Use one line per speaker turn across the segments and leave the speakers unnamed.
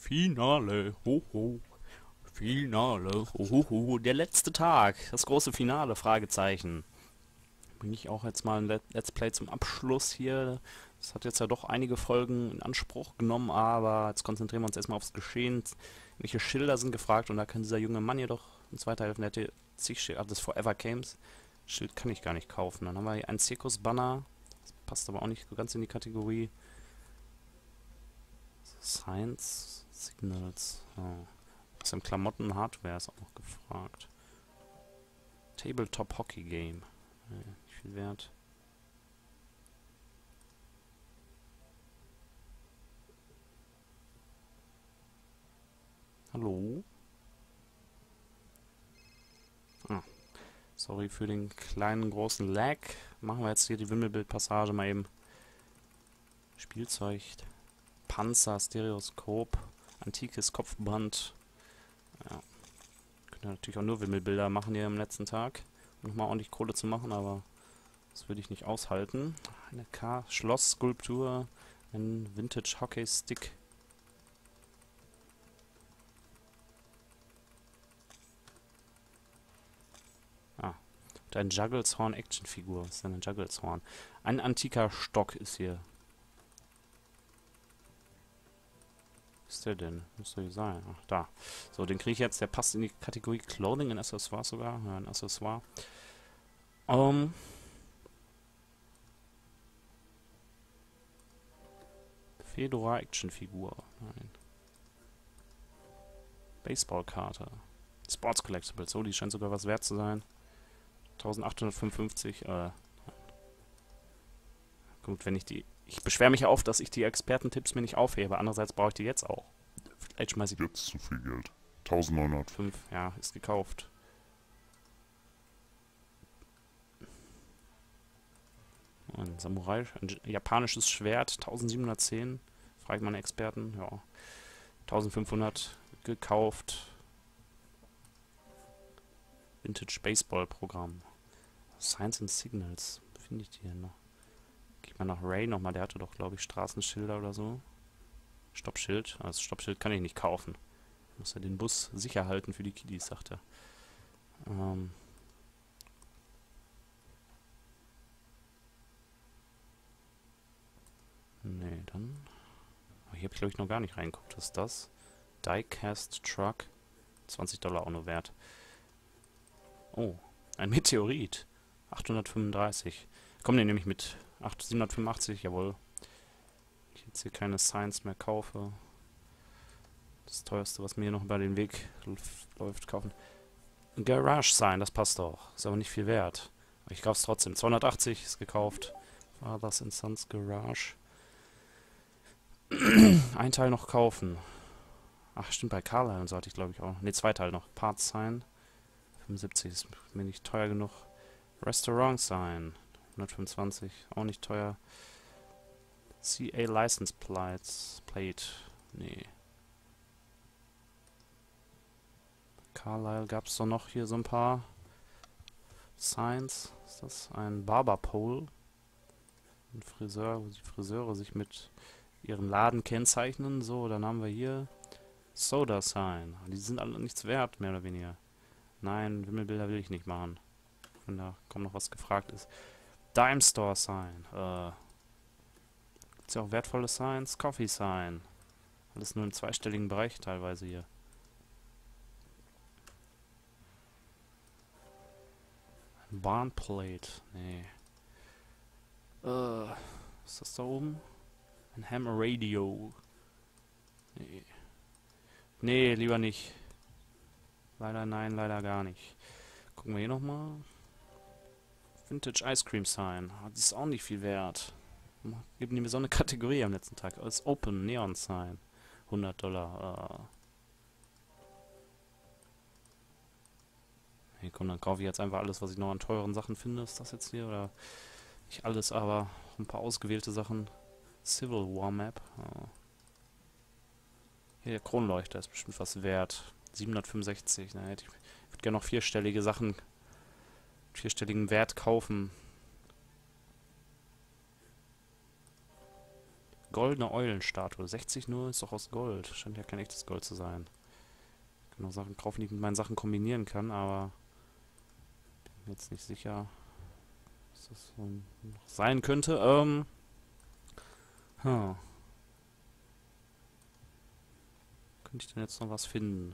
Finale, hoho. Finale, hoho. Der letzte Tag, das große Finale, Fragezeichen. Bringe ich auch jetzt mal ein Let's Play zum Abschluss hier. Das hat jetzt ja doch einige Folgen in Anspruch genommen, aber jetzt konzentrieren wir uns erstmal aufs Geschehen. Welche Schilder sind gefragt und da kann dieser junge Mann jedoch uns weiterhelfen. Der hätte zig Schilder, das Forever Games. Schild kann ich gar nicht kaufen. Dann haben wir hier einen Zirkus-Banner. Das passt aber auch nicht so ganz in die Kategorie. Science Signals. Oh. Was im Klamotten Hardware ist auch noch gefragt. Tabletop Hockey Game. Nicht viel wert. Hallo? Ah. Sorry für den kleinen, großen Lag. Machen wir jetzt hier die Wimmelbildpassage mal eben. Spielzeug. Panzer, Stereoskop, antikes Kopfband. Ja. Könnt ihr natürlich auch nur Wimmelbilder machen hier am letzten Tag, um nochmal ordentlich Kohle zu machen, aber das würde ich nicht aushalten. Eine Schloss-Skulptur, ein Vintage Hockey Stick. Ah, und ein Juggleshorn Actionfigur. Was ist denn ein Juggleshorn? Ein antiker Stock ist hier. Was ist der denn? Müsste hier sein. Ach, da. So, den kriege ich jetzt. Der passt in die Kategorie Clothing, in Accessoire sogar. Ja, ein Accessoire. Fedora Actionfigur. Nein. Baseballkarte. Sports Collectibles. Oh, die scheint sogar was wert zu sein. 1855. Gut, wenn ich die... Ich beschwere mich auf, dass ich die Expertentipps mir nicht aufhebe. Andererseits brauche ich die jetzt auch. Vielleicht schmeiße ich...
Jetzt zu viel Geld. 1900.
5. Ja, ist gekauft. Ein Samurai, ein japanisches Schwert, 1710. Frage ich meine Experten. Ja. 1500 gekauft. Vintage Baseball Programm. Science and Signals. Finde ich die denn noch? Gehe ich mal nach Ray nochmal. Der hatte doch, glaube ich, Straßenschilder oder so. Stoppschild. Also Stoppschild kann ich nicht kaufen. Muss ja den Bus sicher halten für die Kiddies, sagt er. Nee, dann... Hier habe ich, glaube ich, noch gar nicht reingeguckt. Was ist das? Diecast Truck. $20 auch nur wert. Oh, ein Meteorit. 835. Kommen die nämlich mit 785, jawohl. Ich jetzt hier keine Science mehr kaufe. Das teuerste, was mir hier noch über den Weg läuft, kaufen. Garage Sign, das passt doch. Ist aber nicht viel wert. Aber ich kaufe es trotzdem. 280 ist gekauft. Fathers and Sons Garage. Ein Teil noch kaufen. Ach, stimmt, bei Carlisle und so hatte ich, glaube ich, auch. Ne, zwei Teile noch. Part Sign. 75 ist mir nicht teuer genug. Restaurant Sign. 125. Auch nicht teuer. CA License Plate. Nee. Carlisle gab es doch noch hier so ein paar Signs. Ist das ein Barberpole? Ein Friseur, wo die Friseure sich mit ihren Laden kennzeichnen. So, dann haben wir hier Soda Sign. Die sind alle nichts wert, mehr oder weniger. Nein, Wimmelbilder will ich nicht machen. Wenn da kaum noch was gefragt ist. Dime Store Sign. Gibt's ja auch wertvolle Signs. Coffee Sign. Alles nur im zweistelligen Bereich teilweise hier. Barnplate. Nee. Was ist das da oben? Ein Hammer Radio. Nee. Nee, lieber nicht. Leider nein, leider gar nicht. Gucken wir hier nochmal. Vintage Ice Cream Sign. Das ist auch nicht viel wert. Geben die mir so eine Kategorie am letzten Tag. Als Open Neon Sign. $100. Hey, komm, dann kaufe ich jetzt einfach alles, was ich noch an teuren Sachen finde. Ist das jetzt hier? Oder nicht alles, aber ein paar ausgewählte Sachen. Civil War Map. Hier, der Kronleuchter ist bestimmt was wert. 765. Na, ich würde gerne noch vierstellige Sachen, vierstelligen Wert kaufen. Goldene Eulenstatue. 60 nur, ist doch aus Gold. Scheint ja kein echtes Gold zu sein. Ich kann noch Sachen kaufen, die ich mit meinen Sachen kombinieren kann, aber bin mir jetzt nicht sicher, was das so noch sein könnte. Huh. Könnte ich denn jetzt noch was finden?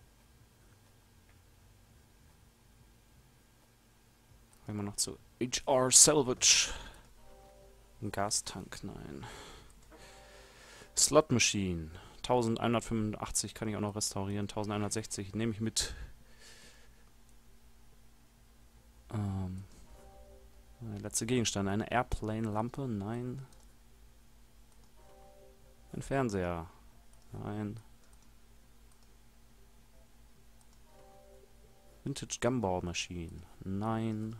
Gehen wir noch zu HR Salvage. Ein Gastank, nein. Slot Machine. 1185 kann ich auch noch restaurieren. 1160 nehme ich mit. Der letzte Gegenstand. Eine Airplane-Lampe. Nein. Ein Fernseher. Nein. Vintage Gumball Machine. Nein.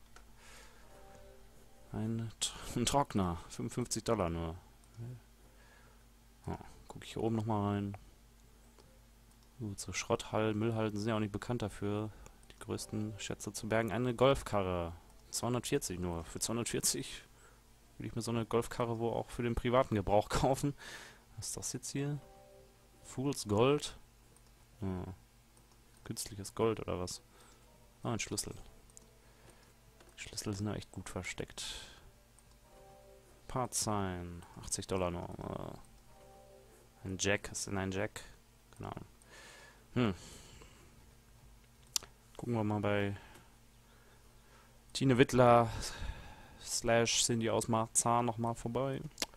Ein Trockner. 55 Dollar nur. Ja, gucke ich hier oben nochmal rein. Gut, so Schrotthallen, Müllhalden sind ja auch nicht bekannt dafür, die größten Schätze zu bergen. Eine Golfkarre. 240 nur. Für 240 würde ich mir so eine Golfkarre wohl auch für den privaten Gebrauch kaufen. Was ist das jetzt hier? Fool's Gold? Ja. Künstliches Gold oder was? Ah, ein Schlüssel. Die Schlüssel sind ja echt gut versteckt. Parts sein. 80 Dollar nur. Ein Jack. Ist denn ein Jack? Keine Ahnung. Gucken wir mal bei Tine Wittler / Cindy aus Marzahn nochmal vorbei.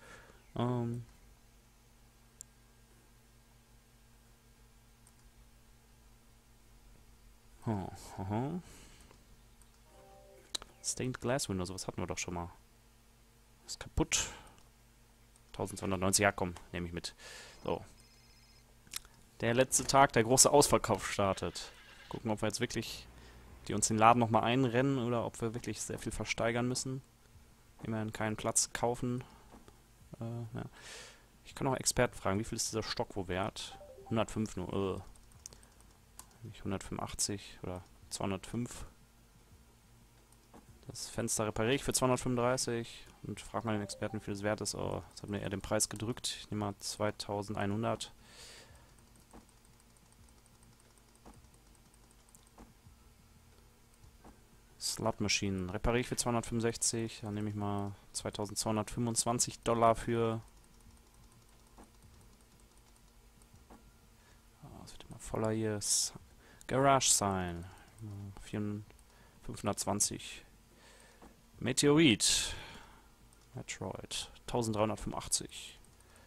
Stained Glass Window, sowas hatten wir doch schon mal. Ist kaputt. 1290, ja komm, nehme ich mit. So. Der letzte Tag, der große Ausverkauf startet. Gucken, ob wir jetzt wirklich die uns den Laden nochmal einrennen oder ob wir wirklich sehr viel versteigern müssen. Immerhin keinen Platz kaufen. Ja. Ich kann auch Experten fragen, wie viel ist dieser Stock wo wert? 105 nur. Nicht 185 oder 205. Das Fenster repariere ich für 235 und frage mal den Experten, wie viel es wert ist. Oh, das hat mir eher den Preis gedrückt. Ich nehme mal 2100. Slot Machine repariere ich für 265. Dann nehme ich mal 2225 Dollar für. Das wird immer voller hier. Garage Sign. 520. Meteorit. Metroid. 1385.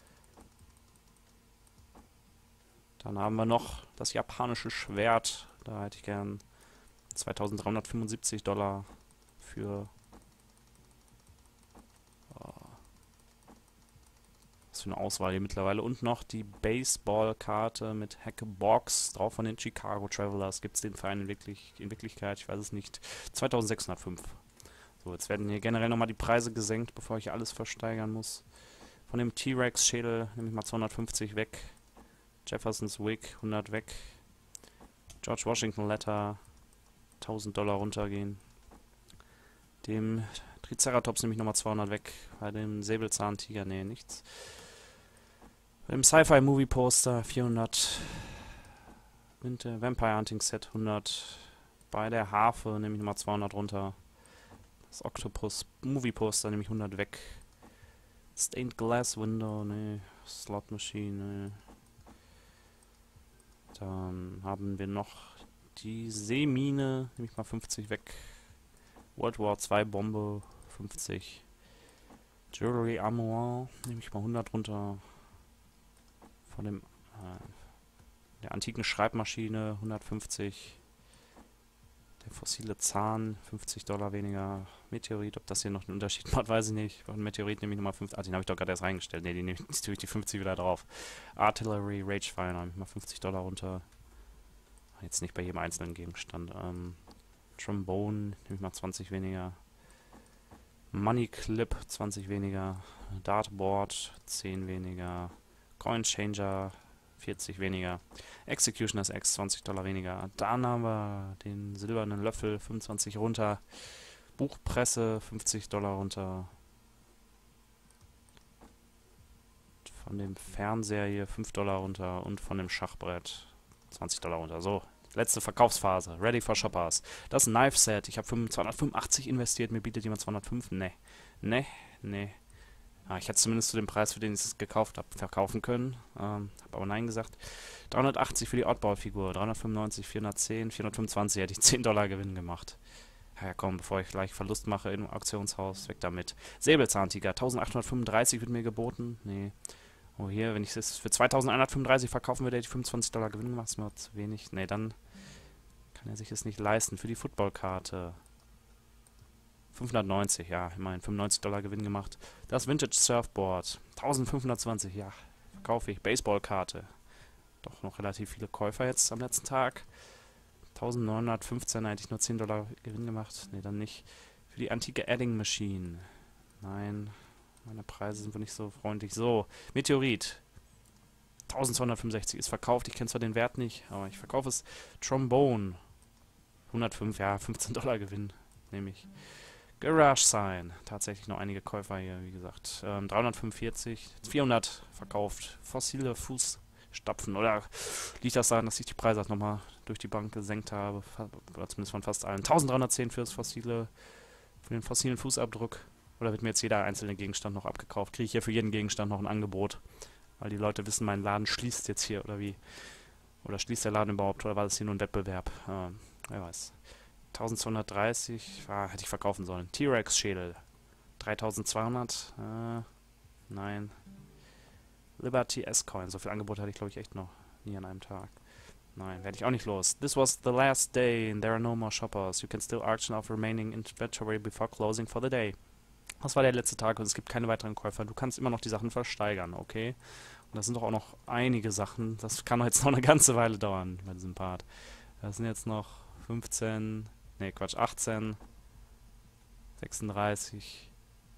Dann haben wir noch das japanische Schwert. Da hätte ich gern 2375 Dollar für. Was für eine Auswahl hier mittlerweile. Und noch die Baseballkarte mit Hackebox drauf von den Chicago Travelers. Gibt es den Verein in Wirklichkeit? Ich weiß es nicht. 2605. So, jetzt werden hier generell nochmal die Preise gesenkt, bevor ich alles versteigern muss. Von dem T-Rex-Schädel nehme ich mal 250 weg. Jeffersons Wig 100 weg. George Washington Letter 1000 Dollar runtergehen. Dem Triceratops nehme ich nochmal 200 weg. Bei dem Säbelzahntiger, nee, nichts. Bei dem Sci-Fi Movie Poster 400. Vampire Hunting Set 100. Bei der Harfe nehme ich nochmal 200 runter. Das Octopus Movie Poster nehme ich 100 weg. Stained Glass Window, nee. Slot Machine, nee. Dann haben wir noch die Seemine, nehme ich mal 50 weg. World War II Bombe 50. Jewelry Armoire nehme ich mal 100 runter. Von dem der antiken Schreibmaschine 150. Der fossile Zahn 50 Dollar weniger. Meteorit, ob das hier noch einen Unterschied macht, weiß ich nicht. Von Meteorit nehme ich nochmal 50. Ah, den habe ich doch gerade erst reingestellt. Ne, die tue ich die 50 wieder drauf. Artillery Ragefire nehme ich mal 50 Dollar runter. Jetzt nicht bei jedem einzelnen Gegenstand. Trombone nehme ich mal 20 weniger. Money Clip 20 weniger. Dartboard 10 weniger. Coin Changer 40 weniger. Executioner's X 20 Dollar weniger. Dann haben wir den silbernen Löffel 25 runter. Buchpresse 50 Dollar runter. Von dem Fernseher hier 5 Dollar runter und von dem Schachbrett 20 Dollar runter. So, letzte Verkaufsphase. Ready for Shoppers. Das Knife Set. Ich habe 285 investiert. Mir bietet jemand 205. Nee. Ah, ich hätte zumindest zu dem Preis, für den ich es gekauft habe, verkaufen können. Habe aber nein gesagt. 380 für die Oddball-Figur. 395, 410, 425 hätte ich 10 Dollar Gewinn gemacht. Ja komm, bevor ich gleich Verlust mache im Auktionshaus, weg damit. Säbelzahntiger. 1835 wird mir geboten. Nee. Oh, hier, wenn ich es für 2135 verkaufen würde, hätte ich 25 Dollar Gewinn gemacht. Das ist mir zu wenig. Nee, dann kann er sich es nicht leisten. Für die Footballkarte 590, ja, immerhin 95 Dollar Gewinn gemacht. Das Vintage Surfboard 1520, ja, verkaufe ich. Baseballkarte. Doch noch relativ viele Käufer jetzt am letzten Tag. 1915 hätte ich nur 10 Dollar Gewinn gemacht. Nee, dann nicht. Für die antike Adding Machine. Nein. Meine Preise sind wohl nicht so freundlich. So, Meteorit. 1265 ist verkauft. Ich kenne zwar den Wert nicht, aber ich verkaufe es. Trombone. 105, ja, 15 Dollar Gewinn, nehme ich. Garage Sign. Tatsächlich noch einige Käufer hier, wie gesagt. 345, 400 verkauft. Fossile Fußstapfen. Oder liegt das daran, dass ich die Preise nochmal durch die Bank gesenkt habe? Oder zumindest von fast allen. 1310 für den fossilen Fußabdruck. Oder wird mir jetzt jeder einzelne Gegenstand noch abgekauft? Kriege ich hier für jeden Gegenstand noch ein Angebot? Weil die Leute wissen, mein Laden schließt jetzt hier, oder wie? Oder schließt der Laden überhaupt? Oder war das hier nur ein Wettbewerb? Wer weiß. 1230, hätte ich verkaufen sollen. T-Rex-Schädel. 3200, nein. Liberty S-Coin, so viel Angebot hatte ich, glaube ich, echt noch nie an einem Tag. Nein, werde ich auch nicht los. This was the last day and there are no more shoppers. You can still auction off remaining inventory before closing for the day. Das war der letzte Tag und es gibt keine weiteren Käufer. Du kannst immer noch die Sachen versteigern, okay? Und das sind doch auch noch einige Sachen. Das kann doch jetzt noch eine ganze Weile dauern bei diesem Part. Das sind jetzt noch 18, 36,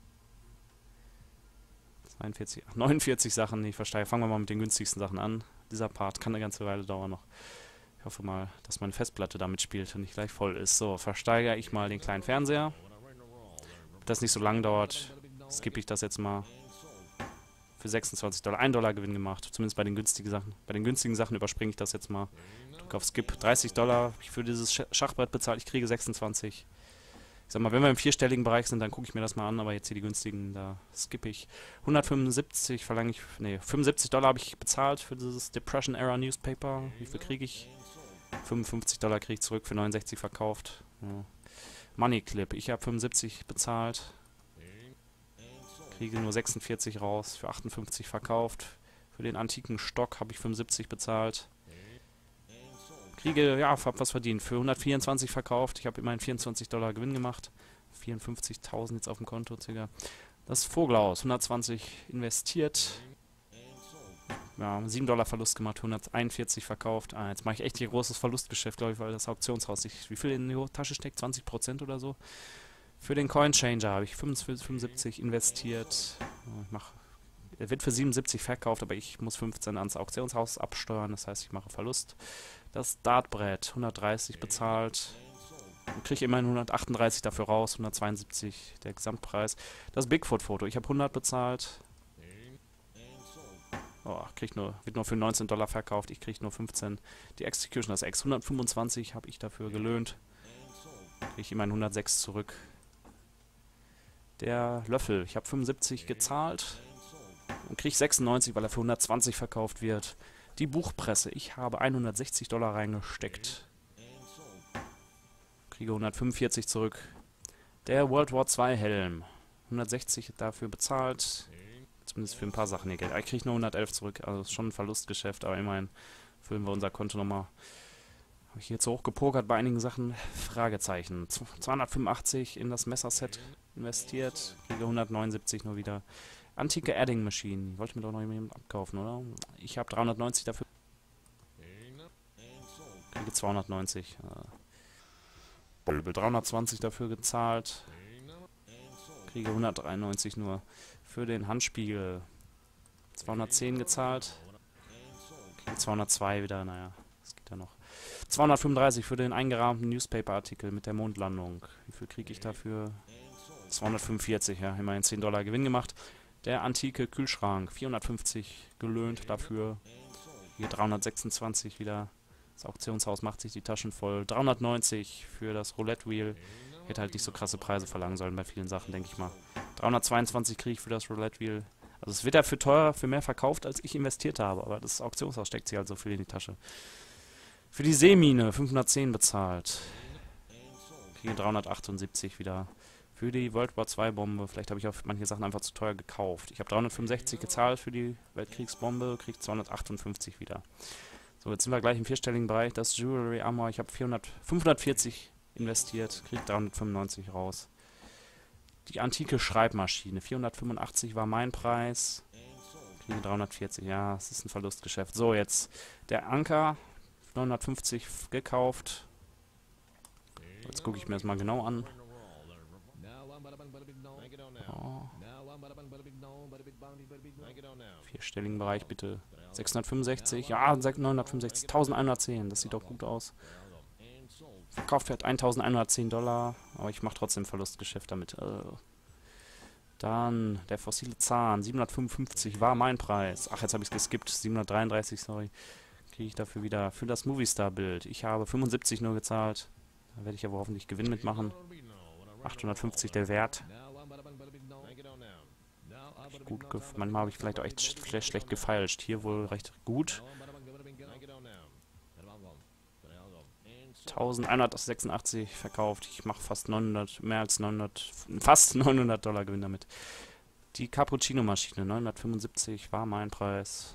42, 49 Sachen, die ich versteige. Fangen wir mal mit den günstigsten Sachen an. Dieser Part kann eine ganze Weile dauern noch. Ich hoffe mal, dass meine Festplatte damit spielt und nicht gleich voll ist. So, versteigere ich mal den kleinen Fernseher. Ob das nicht so lang dauert, skippe ich das jetzt mal. Für 26 Dollar, 1 Dollar Gewinn gemacht. Zumindest bei den günstigen Sachen. Bei den günstigen Sachen überspringe ich das jetzt mal. Drücke auf Skip. 30 Dollar habe ich für dieses Schachbrett bezahlt. Ich kriege 26. Ich sag mal, wenn wir im vierstelligen Bereich sind, dann gucke ich mir das mal an. Aber jetzt hier die günstigen, da skippe ich. 175 verlange ich, nee, 75 Dollar habe ich bezahlt für dieses Depression Era Newspaper. Wie viel kriege ich? 55 Dollar kriege ich zurück, für 69 verkauft. Ja. Money Clip. Ich habe 75 bezahlt. Kriege nur 46 raus, für 58 verkauft. Für den antiken Stock habe ich 75 bezahlt. Kriege, ja, hab was verdient. Für 124 verkauft. Ich habe immerhin 24 Dollar Gewinn gemacht. 54.000 jetzt auf dem Konto, circa. Das Vogelhaus, 120 investiert. Ja, 7 Dollar Verlust gemacht, 141 verkauft. Jetzt mache ich echt hier großes Verlustgeschäft, glaube ich, weil das Auktionshaus sich, wie viel in die Tasche steckt? 20% oder so. Für den Coin Changer habe ich 75 investiert. Er wird für 77 verkauft, aber ich muss 15 ans Auktionshaus absteuern, das heißt, ich mache Verlust. Das Dartbrett, 130 bezahlt. Und kriege immerhin 138 dafür raus, 172 der Gesamtpreis. Das Bigfoot-Foto, ich habe 100 bezahlt. Oh, wird nur für 19 Dollar verkauft, ich kriege nur 15. Die Execution, das X, 125 habe ich dafür gelöhnt. Kriege ich immerhin 106 zurück. Der Löffel, ich habe 75 gezahlt und kriege 96, weil er für 120 verkauft wird. Die Buchpresse, ich habe 160 Dollar reingesteckt. Kriege 145 zurück. Der World War II Helm, 160 dafür bezahlt. Zumindest für ein paar Sachen hier Geld. Ich kriege nur 111 zurück, also ist schon ein Verlustgeschäft, aber immerhin füllen wir unser Konto nochmal. Habe ich jetzt hoch gepokert bei einigen Sachen? Fragezeichen. 285 in das Messerset investiert. Kriege 179 nur wieder. Antike Adding Machine. Wollte mir doch noch jemand abkaufen, oder? Ich habe 390 dafür. Kriege 290. Bölbel 320 dafür gezahlt. Kriege 193 nur für den Handspiegel. 210 gezahlt. Kriege 202 wieder, naja, das geht ja noch. 235 für den eingerahmten Newspaper-Artikel mit der Mondlandung. Wie viel kriege ich dafür? 245, ja, immerhin 10 Dollar Gewinn gemacht. Der antike Kühlschrank, 450 gelöhnt dafür. Hier 326 wieder. Das Auktionshaus macht sich die Taschen voll. 390 für das Roulette Wheel. Hätte halt nicht so krasse Preise verlangen sollen bei vielen Sachen, denke ich mal. 322 kriege ich für das Roulette Wheel. Also es wird ja für teurer, für mehr verkauft, als ich investiert habe. Aber das Auktionshaus steckt sich halt so viel in die Tasche. Für die Seemine 510 bezahlt. Kriege 378 wieder. Für die World War II Bombe. Vielleicht habe ich auch manche Sachen einfach zu teuer gekauft. Ich habe 365 gezahlt für die Weltkriegsbombe. Kriege 258 wieder. So, jetzt sind wir gleich im vierstelligen Bereich. Das Jewelry Armor. Ich habe 540 investiert. Kriege 395 raus. Die antike Schreibmaschine. 485 war mein Preis. Kriege 340. Ja, es ist ein Verlustgeschäft. So, jetzt der Anker. 950 gekauft. Jetzt gucke ich mir das mal genau an. Oh. Vierstelligen Bereich bitte. 665. Ja, 965. 1110. Das sieht doch gut aus. Verkaufswert 1110 $. Aber ich mache trotzdem Verlustgeschäft damit. Dann der fossile Zahn. 755 war mein Preis. Ach, jetzt habe ich es geskippt. 733, sorry. Kriege ich dafür wieder. Für das Movistar-Bild. Ich habe 75 nur gezahlt. Da werde ich aber hoffentlich Gewinn mitmachen. 850 der Wert. Gut, manchmal habe ich vielleicht auch echt schlecht gefeilscht. Hier wohl recht gut. 1186 verkauft. Ich mache fast 900, mehr als 900, fast 900 $ Gewinn damit. Die Cappuccino-Maschine, 975 war mein Preis.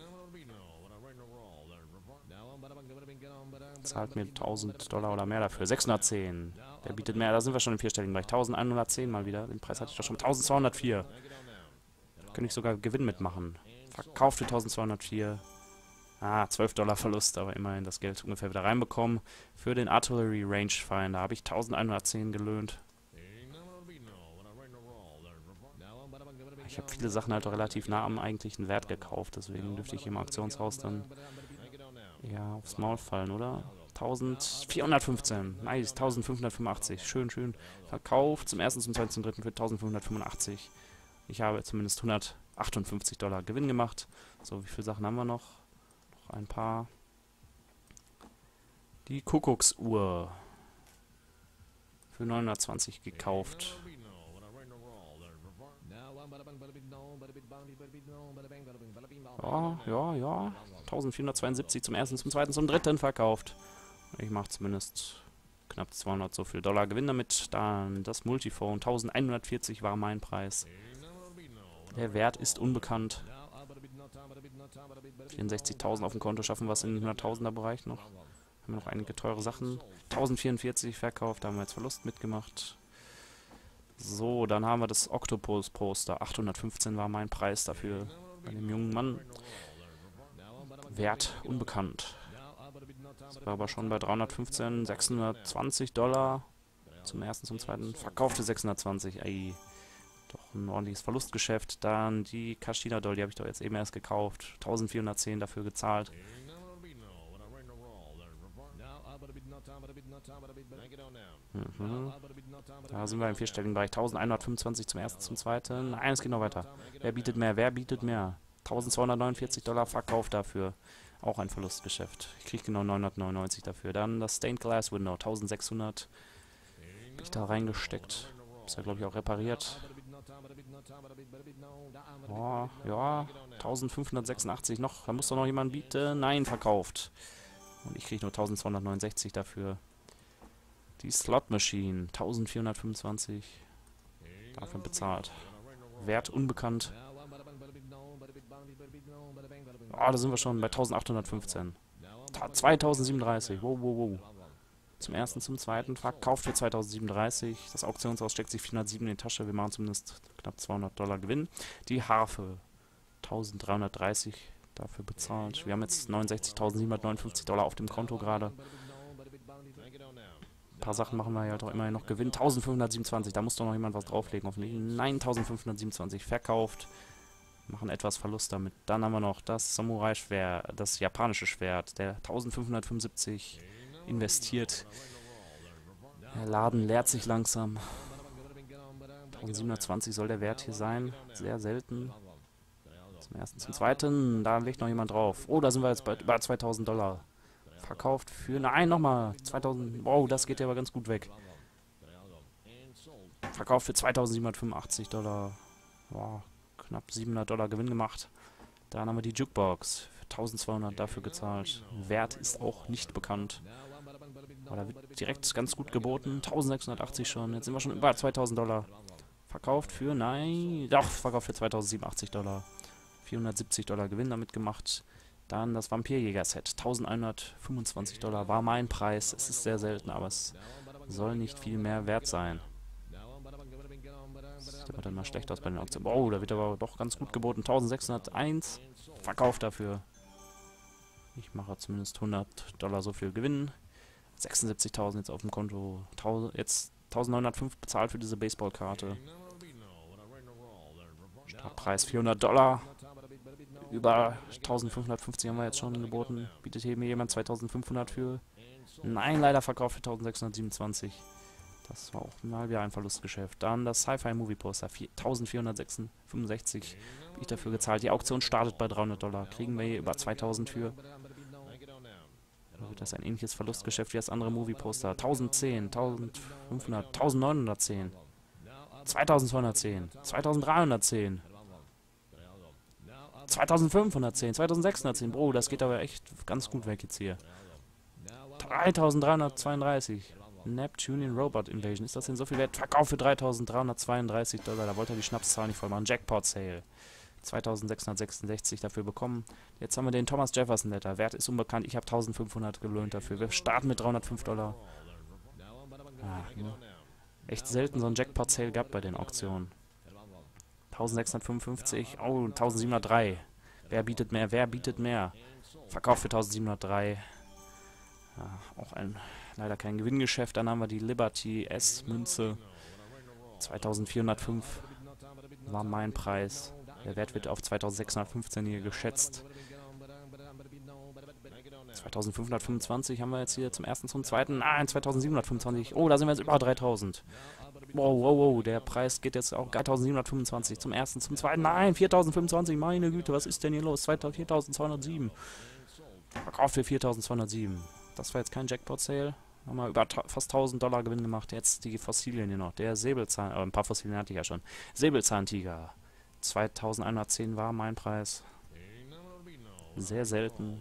Zahlt mir 1000 $ oder mehr dafür. 610. Der bietet mehr. Da sind wir schon im vierstelligen Bereich. 1110 mal wieder. Den Preis hatte ich doch schon. 1204. Da könnte ich sogar Gewinn mitmachen. Verkauft für 1204. Ah, 12 $ Verlust, aber immerhin das Geld ungefähr wieder reinbekommen. Für den Artillery Rangefinder habe ich 1110 gelöhnt. Ich habe viele Sachen halt auch relativ nah am eigentlichen Wert gekauft. Deswegen dürfte ich im Auktionshaus dann ja aufs Maul fallen, oder? 1415. Nice, 1585. Schön, schön. Verkauft zum ersten, zum zweiten, zum dritten für 1585. Ich habe zumindest 158 $ Gewinn gemacht. So, wie viele Sachen haben wir noch? Noch ein paar. Die Kuckucksuhr. Für 920 gekauft. Ja. 1472 zum ersten, zum zweiten, zum dritten verkauft. Ich mache zumindest knapp 200 so viel $ Gewinn damit. Dann das Multiphone. 1140 war mein Preis. Der Wert ist unbekannt. 64.000 auf dem Konto. Schaffen wir es in den 100.000er Bereich noch. Haben wir noch einige teure Sachen. 1044 verkauft. Da haben wir jetzt Verlust mitgemacht. So, dann haben wir das Octopus-Poster. 815 war mein Preis dafür. Bei dem jungen Mann. Wert unbekannt. Das war aber schon bei 315, 620 $. Zum ersten, zum zweiten. Verkaufte 620. Ey. Doch ein ordentliches Verlustgeschäft. Dann die Kashina Doll, die habe ich doch jetzt eben erst gekauft. 1410 dafür gezahlt. Da sind wir im vierstelligen Bereich. 1125 zum ersten, zum zweiten. Nein, es geht noch weiter. Wer bietet mehr? Wer bietet mehr? 1249 $ Verkauf dafür. Auch ein Verlustgeschäft. Ich kriege genau 999 dafür. Dann das Stained Glass Window. 1600 habe ich da reingesteckt. Ist ja, glaube ich, auch repariert. Oh, ja, 1586 noch. Da muss doch noch jemand bieten. Nein, verkauft. Und ich kriege nur 1269 dafür. Die Slot Machine. 1425. Dafür bezahlt. Wert unbekannt. Oh, da sind wir schon bei 1815. 2037. Wow. Zum ersten, zum zweiten. Verkauft für 2037. Das Auktionshaus steckt sich 407 in die Tasche. Wir machen zumindest knapp 200 $ Gewinn. Die Harfe. 1330 dafür bezahlt. Wir haben jetzt 69.759 $ auf dem Konto gerade. Ein paar Sachen machen wir ja doch immerhin noch Gewinn. 1527. Da muss doch noch jemand was drauflegen. Hoffentlich. Nein, 1527 verkauft. Machen etwas Verlust damit. Dann haben wir noch das Samurai-Schwert, das japanische Schwert, der 1575 investiert. Der Laden leert sich langsam. 1720 soll der Wert hier sein. Sehr selten. Zum ersten, zum zweiten. Da legt noch jemand drauf. Oh, da sind wir jetzt bei über 2000 Dollar. Verkauft für... Nein, nochmal. 2000... Wow, das geht ja aber ganz gut weg. Verkauft für 2785 Dollar. Wow, knapp 700 Dollar Gewinn gemacht. Dann haben wir die Jukebox. Für 1200 dafür gezahlt. Wert ist auch nicht bekannt. Aber da wird direkt ganz gut geboten. 1680 schon. Jetzt sind wir schon über 2000 Dollar. Verkauft für... Nein. Doch, verkauft für 2087 Dollar. 470 Dollar Gewinn damit gemacht. Dann das Vampirjäger-Set. 1125 Dollar war mein Preis. Es ist sehr selten, aber es soll nicht viel mehr wert sein. Das sieht aber dann mal schlecht aus bei den Auktionen. Oh, da wird aber doch ganz gut geboten. 1601. Verkauft dafür. Ich mache zumindest 100 Dollar so viel Gewinn. 76.000 jetzt auf dem Konto. Jetzt 1905 bezahlt für diese Baseballkarte. Startpreis 400 Dollar. Über 1550 haben wir jetzt schon geboten. Bietet hier mir jemand 2500 für? Nein, leider verkauft für 1627. Das war auch mal wieder ein Verlustgeschäft. Dann das Sci-Fi Movie Poster. 1465 bin ich dafür gezahlt. Die Auktion startet bei 300 Dollar. Kriegen wir hier über 2000 für? Oder wird das ein ähnliches Verlustgeschäft wie das andere Movie Poster? 1010, 1500, 1910, 2210, 2310. 2510, 2610. Bro, das geht aber echt ganz gut weg jetzt hier. 3332. Neptunian Robot Invasion. Ist das denn so viel wert? Verkauf für 3332 Dollar. Da wollte er die Schnapszahl nicht voll machen. Jackpot Sale. 2666 dafür bekommen. Jetzt haben wir den Thomas Jefferson Letter. Wert ist unbekannt. Ich habe 1500 gelöhnt dafür. Wir starten mit 305 Dollar. Ah, ne? Echt selten so ein Jackpot Sale gab bei den Auktionen. 1655. Oh, 1703. Wer bietet mehr? Wer bietet mehr? Verkauf für 1703. Ja, auch leider kein Gewinngeschäft. Dann haben wir die Liberty S Münze. 2405 war mein Preis. Der Wert wird auf 2615 hier geschätzt. 2525 haben wir jetzt hier zum ersten, zum zweiten. Nein, 2725. Oh, da sind wir jetzt über 3000. Wow, wow, wow. Der Preis geht jetzt auch 3725 zum ersten, zum zweiten. Nein, 4025. Meine Güte, was ist denn hier los? 4207. Verkauft für 4207. Das war jetzt kein Jackpot-Sale. Haben wir über fast 1000 Dollar Gewinn gemacht. Jetzt die Fossilien hier noch. Der Säbelzahn, ein paar Fossilien hatte ich ja schon. Säbelzahntiger. 2110 war mein Preis. Sehr selten.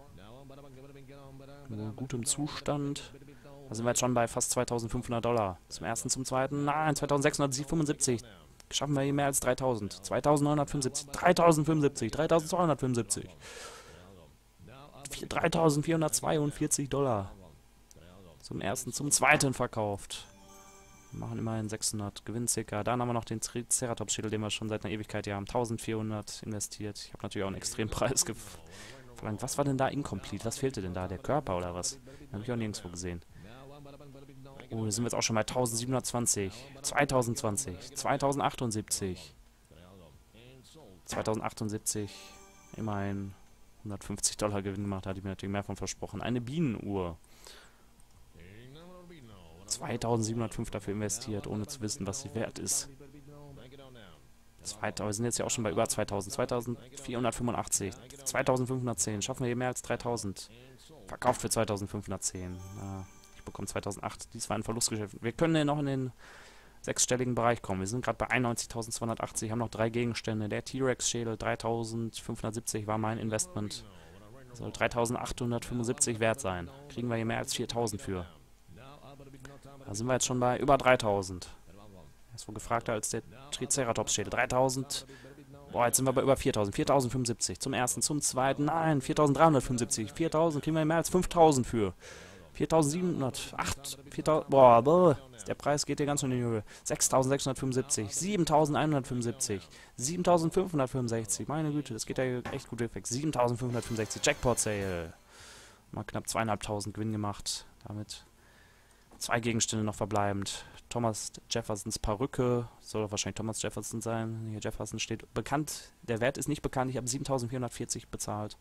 In gutem Zustand. Da sind wir jetzt schon bei fast 2500 Dollar. Zum ersten, zum zweiten. Nein, 2675. Schaffen wir hier mehr als 3000. 2975. 3075. 3275. 3442 Dollar. Zum ersten, zum zweiten verkauft. Wir machen immerhin 600 Gewinn circa. Dann haben wir noch den Triceratops-Schädel, den wir schon seit einer Ewigkeit hier haben. 1400 investiert. Ich habe natürlich auch einen extremen Preis verlangt. Was war denn da incomplete? Was fehlte denn da? Der Körper oder was? Den habe ich auch nirgendwo gesehen. Oh, da sind wir jetzt auch schon bei 1720. 2020. 2078. 2078. Immerhin 150 Dollar Gewinn gemacht. Da hatte ich mir natürlich mehr von versprochen. Eine Bienenuhr. 2705 dafür investiert, ohne zu wissen, was sie wert ist. Wir sind jetzt ja auch schon bei über 2000. 2485. 2510. Schaffen wir hier mehr als 3000. Verkauft für 2510. Ich bekomme 2008. Dies war ein Verlustgeschäft. Wir können ja noch in den sechsstelligen Bereich kommen. Wir sind gerade bei 91.280. Haben noch 3 Gegenstände. Der T-Rex-Schädel 3570 war mein Investment. Soll 3875 wert sein. Kriegen wir hier mehr als 4000 für. Da sind wir jetzt schon bei über 3000. Er ist wohl gefragter als der Triceratops-Schädel. 3000. Boah, jetzt sind wir bei über 4000. 4075. Zum ersten, zum zweiten. Nein, 4375. 4000 kriegen wir mehr als 5000 für. 4708. 4000. Boah, der Preis geht hier ganz schön in die Höhe. 6675. 7175. 7565. Meine Güte, das geht ja echt gut weg. 7565. Jackpot Sale. Mal knapp 2500 Gewinn gemacht. Damit 2 Gegenstände noch verbleibend. Thomas Jeffersons Perücke. Soll doch wahrscheinlich Thomas Jefferson sein. Hier Jefferson steht bekannt. Der Wert ist nicht bekannt. Ich habe 7440 bezahlt.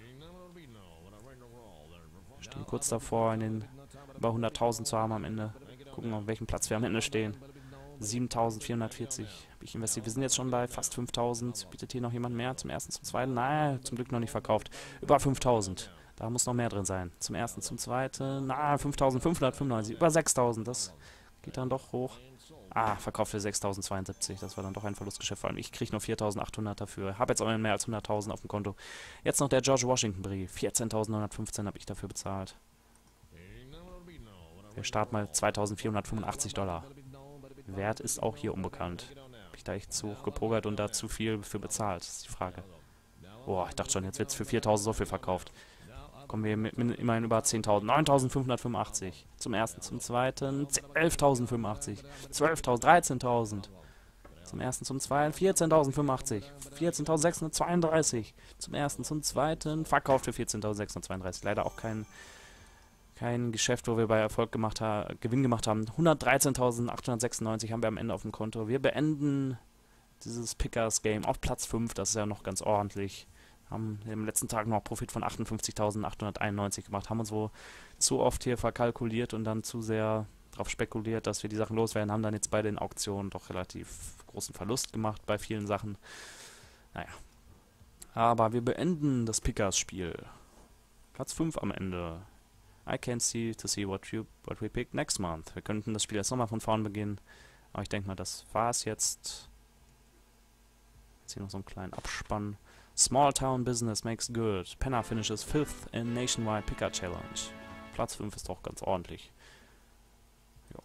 Stehen kurz davor, in den über 100.000 zu haben am Ende. Gucken, auf welchem Platz wir am Ende stehen. 7.440 habe ich investiert. Wir sind jetzt schon bei fast 5.000. Bietet hier noch jemand mehr? Zum ersten, zum zweiten? Nein, zum Glück noch nicht verkauft. Über 5.000. Da muss noch mehr drin sein. Zum ersten, zum zweiten. Na, 5.595. Über 6.000. Das geht dann doch hoch. Ah, verkauft für 6.072. Das war dann doch ein Verlustgeschäft. Vor allem ich kriege nur 4.800 dafür. Habe jetzt auch mehr als 100.000 auf dem Konto. Jetzt noch der George Washington Brief. 14.915 habe ich dafür bezahlt. Wir starten mal 2.485 $. Wert ist auch hier unbekannt. Habe ich da echt zu hoch gepokert und da zu viel für bezahlt? Das ist die Frage. Boah, ich dachte schon, jetzt wird es für 4.000 so viel verkauft. Kommen wir mit immerhin über 10.000. 9.585. Zum ersten, zum zweiten 11.085. 12.000, 13.000. Zum ersten, zum zweiten 14.085. 14.632. Zum ersten, zum zweiten verkauft für 14.632. Leider auch kein Geschäft, wo wir bei Erfolg Gewinn gemacht haben. 113.896 haben wir am Ende auf dem Konto. Wir beenden dieses Pickers-Game auf Platz 5. Das ist ja noch ganz ordentlich. Haben im letzten Tag noch Profit von 58.891 gemacht. Haben uns wohl zu oft hier verkalkuliert und dann zu sehr darauf spekuliert, dass wir die Sachen loswerden. Haben dann jetzt bei den Auktionen doch relativ großen Verlust gemacht bei vielen Sachen. Naja. Aber wir beenden das Pickers-Spiel. Platz 5 am Ende. I can't see to see what we pick next month. Wir könnten das Spiel jetzt nochmal von vorn beginnen. Aber ich denke mal, das war's jetzt. Jetzt hier noch so einen kleinen Abspann. Small Town Business makes good. Penna finishes 5th in Nationwide Picker Challenge. Platz 5 ist doch ganz ordentlich. Ja.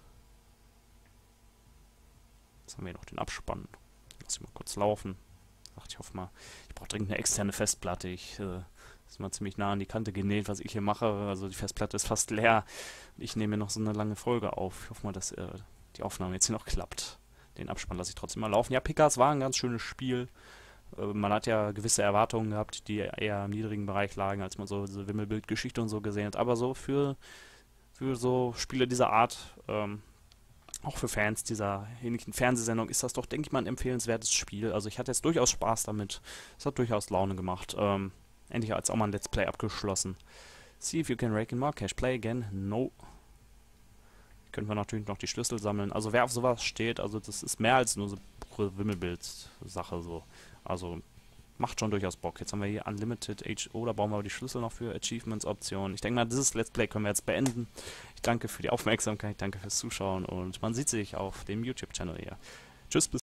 Jetzt haben wir noch den Abspann. Lass ich mal kurz laufen. Ach, ich hoffe mal, ich brauche dringend eine externe Festplatte. Ist mal ziemlich nah an die Kante genäht, was ich hier mache. Also die Festplatte ist fast leer. Ich nehme mir noch so eine lange Folge auf. Ich hoffe mal, dass die Aufnahme jetzt hier noch klappt. Den Abspann lasse ich trotzdem mal laufen. Ja, Pickers war ein ganz schönes Spiel. Man hat ja gewisse Erwartungen gehabt, die eher im niedrigen Bereich lagen, als man so diese Wimmelbildgeschichte und so gesehen hat. Aber so für so Spiele dieser Art, auch für Fans dieser ähnlichen Fernsehsendung, ist das doch, denke ich mal, ein empfehlenswertes Spiel. Also ich hatte jetzt durchaus Spaß damit. Es hat durchaus Laune gemacht. Endlich als auch mal ein Let's Play abgeschlossen. See if you can rake in more cash. Play again. No. Können wir natürlich noch die Schlüssel sammeln. Also wer auf sowas steht, also das ist mehr als nur so pure Wimmelbild-Sache so. Also macht schon durchaus Bock. Jetzt haben wir hier Unlimited HO, da brauchen wir aber die Schlüssel noch für Achievements-Optionen. Ich denke mal, dieses Let's Play können wir jetzt beenden. Ich danke für die Aufmerksamkeit, danke fürs Zuschauen und man sieht sich auf dem YouTube-Channel hier. Tschüss, bis